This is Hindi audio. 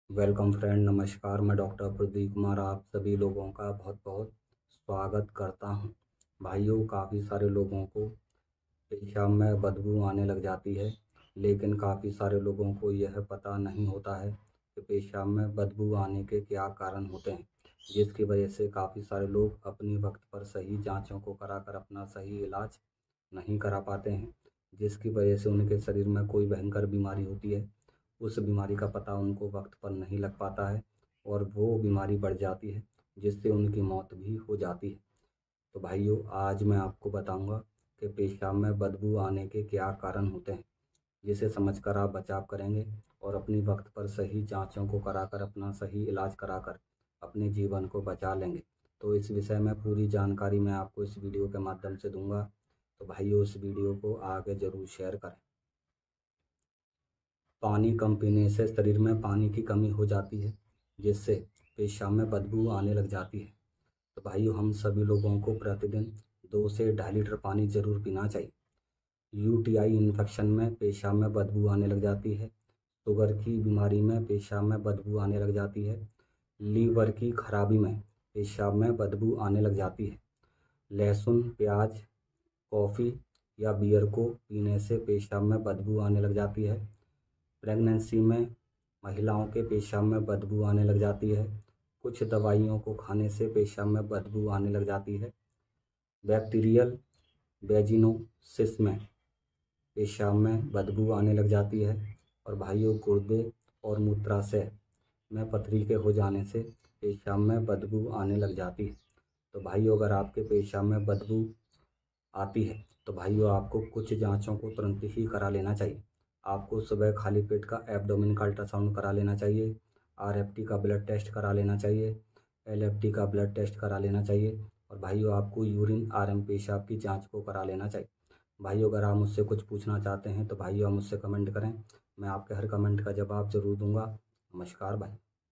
वेलकम फ्रेंड, नमस्कार। मैं डॉक्टर प्रदीप कुमार आप सभी लोगों का बहुत बहुत स्वागत करता हूं। भाइयों, काफ़ी सारे लोगों को पेशाब में बदबू आने लग जाती है, लेकिन काफ़ी सारे लोगों को यह पता नहीं होता है कि पेशाब में बदबू आने के क्या कारण होते हैं, जिसकी वजह से काफ़ी सारे लोग अपनी वक्त पर सही जांचों को कराकर अपना सही इलाज नहीं करा पाते हैं, जिसकी वजह से उनके शरीर में कोई भयंकर बीमारी होती है। उस बीमारी का पता उनको वक्त पर नहीं लग पाता है और वो बीमारी बढ़ जाती है, जिससे उनकी मौत भी हो जाती है। तो भाइयों, आज मैं आपको बताऊंगा कि पेशाब में बदबू आने के क्या कारण होते हैं, जिसे समझकर आप बचाव करेंगे और अपनी वक्त पर सही जांचों को कराकर अपना सही इलाज कराकर अपने जीवन को बचा लेंगे। तो इस विषय में पूरी जानकारी मैं आपको इस वीडियो के माध्यम से दूंगा। तो भाइयों, इस वीडियो को आगे ज़रूर शेयर करें। पानी कम पीने से शरीर में पानी की कमी हो जाती है, जिससे पेशाब में बदबू आने लग जाती है। तो भाइयों, हम सभी लोगों को प्रतिदिन 2 से 2.5 लीटर पानी ज़रूर पीना चाहिए। यूटीआई इन्फेक्शन में पेशाब में बदबू आने लग जाती है। शुगर की बीमारी में पेशाब में बदबू आने लग जाती है। लीवर की खराबी में पेशाब में बदबू आने लग जाती है। लहसुन, प्याज, कॉफ़ी या बियर को पीने से पेशाब में बदबू आने लग जाती है। प्रेगनेंसी में महिलाओं के पेशाब में बदबू आने लग जाती है। कुछ दवाइयों को खाने से पेशाब में बदबू आने लग जाती है। बैक्टीरियल वेजिनोसिस में पेशाब में बदबू आने लग जाती है। और भाइयों, गुर्दे और मूत्राशय में पथरी के हो जाने से पेशाब में बदबू आने लग जाती है। तो भाइयों, अगर आपके पेशाब में बदबू आती है तो भाइयों, आपको कुछ जांचों को तुरंत ही करा लेना चाहिए। आपको सुबह खाली पेट का एब्डोमेन का अल्ट्रासाउंड करा लेना चाहिए। आरएफटी का ब्लड टेस्ट करा लेना चाहिए। एलएफटी का ब्लड टेस्ट करा लेना चाहिए। और भाइयों, आपको यूरिन आरएम पेशाब की जांच को करा लेना चाहिए। भाइयों, अगर आप मुझसे कुछ पूछना चाहते हैं तो भाइयों, आप मुझसे कमेंट करें। मैं आपके हर कमेंट का जवाब ज़रूर दूंगा। नमस्कार भाई।